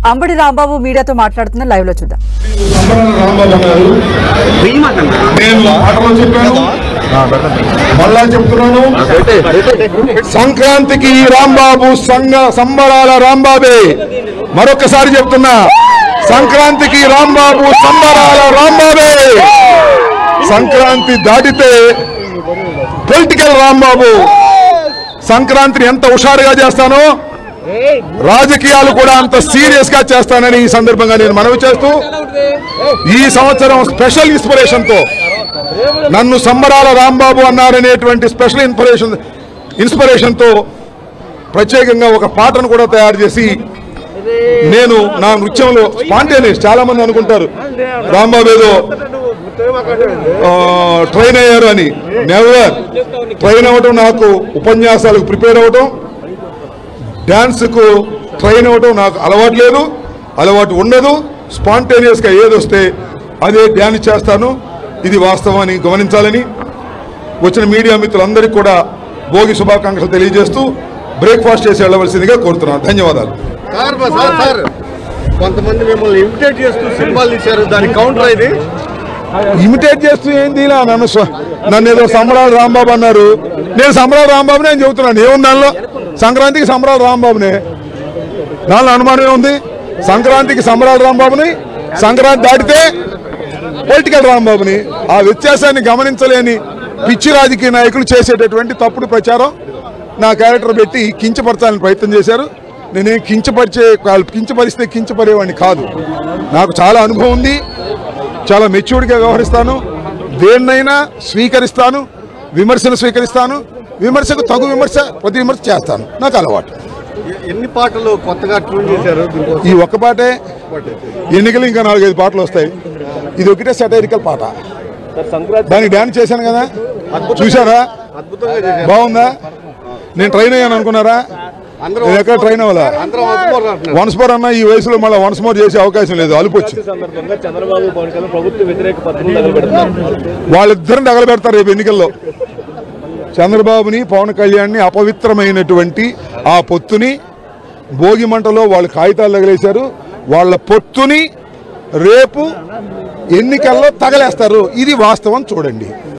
అంబడి రాంబాబు మీడియాతో మాట్లాడుతున్న లైవ్ లో చూద్దాం. మళ్ళా చెప్తున్నాను, సంక్రాంతికి రాంబాబు సంబరాల రాంబాబే. మరొకసారి చెప్తున్నా, సంక్రాంతికి రాంబాబు సంబరాల రాంబాబే. సంక్రాంతి దాటితే పొలిటికల్ రాంబాబు. సంక్రాంతిని ఎంత హుషారుగా చేస్తానో రాజకీయాలు కూడా అంత సీరియస్ గా చేస్తానని ఈ సందర్భంగా నేను మనవి చేస్తూ, ఈ సంవత్సరం స్పెషల్ ఇన్స్పిరేషన్ తో నన్ను సంబరాల రాంబాబు అన్నారనేటువంటి స్పెషల్ ఇన్స్పిరేషన్ తో ప్రత్యేకంగా ఒక పాటను కూడా తయారు చేసి నేను నా నృత్యంలో స్పాంటేనియస్. చాలా మంది అనుకుంటారు రాంబాబు ఏదో ట్రైన్ అయ్యారు అని. నెవర్. ట్రైన్ అవ్వటం నాకు ఉపన్యాసాలకు ప్రిపేర్ అవ్వటం, డాన్స్కు ట్రైన్ అవ్వటం నాకు అలవాటు లేదు, అలవాటు ఉండదు. స్పాంటేనియస్గా ఏదొస్తే అదే డ్యాన్స్ చేస్తాను. ఇది వాస్తవాన్ని గమనించాలని వచ్చిన మీడియా మిత్రులందరికీ కూడా భోగి శుభాకాంక్షలు తెలియజేస్తూ బ్రేక్ఫాస్ట్ చేసి వెళ్ళవలసిందిగా కోరుతున్నాను. ధన్యవాదాలు. కొంతమంది మిమ్మల్ని ఇమిటేట్ చేస్తూ సినిమాలు తీశారు, దానికి కౌంటర్ ఇది. ఇమిటేట్ చేస్తూ ఏంది? నన్ను ఏదో సంబరాల రాంబాబు అన్నారు. నేను సంబరాల రాంబాబునే అని చెబుతున్నాను. ఏముంది దానిలో? సంక్రాంతికి సంబరాల రాంబాబునే. దానిలో అనుమానం ఏముంది? సంక్రాంతికి సంబరాల రాంబాబుని, సంక్రాంతి దాటితే పొలిటికల్ రాంబాబుని. ఆ వ్యత్యాసాన్ని గమనించలేని పిచ్చి రాజకీయ నాయకులు చేసేటటువంటి తప్పుడు ప్రచారం నా క్యారెక్టర్ పెట్టి కించపరచాలని ప్రయత్నం చేశారు. నేనేం కించపరిస్తే కించపరేవాడిని కాదు. నాకు చాలా అనుభవం ఉంది, చాలా మెచ్యూర్డ్గా వ్యవహరిస్తాను, దేన్నైనా స్వీకరిస్తాను, విమర్శను స్వీకరిస్తాను, విమర్శకు తగు ప్రతి విమర్శ చేస్తాను. నాకు అలవాటు. ఎన్ని పాటలు కొత్తగా ట్యూన్ చేశారు? ఈ ఒక్క పాటే. ఎన్నికలు ఇంకా 4-5 పాటలు వస్తాయి. ఇది ఒకటే సెటైరికల్ పాట. దానికి డాన్స్ చేశాను కదా, చూసారా? బాగుందా? నేను ట్రైన్ అయ్యాను అనుకున్నారా? నేను ఎక్కడ ట్రైన్ అవ్వాలా? వన్స్ మోర్ అన్నా ఈ వయసులో మళ్ళీ వన్స్ మోర్ చేసే అవకాశం లేదు. అలుపొచ్చి వాళ్ళిద్దరిని తగలబెడతారు రేపు ఎన్నికల్లో. చంద్రబాబుని, పవన్ కళ్యాణ్ని అపవిత్రమైనటువంటి ఆ పొత్తుని భోగి మంటలో వాళ్ళు కాగితాలు తగిలేశారు. వాళ్ళ పొత్తుని రేపు ఎన్నికల్లో తగలేస్తారు. ఇది వాస్తవం. చూడండి.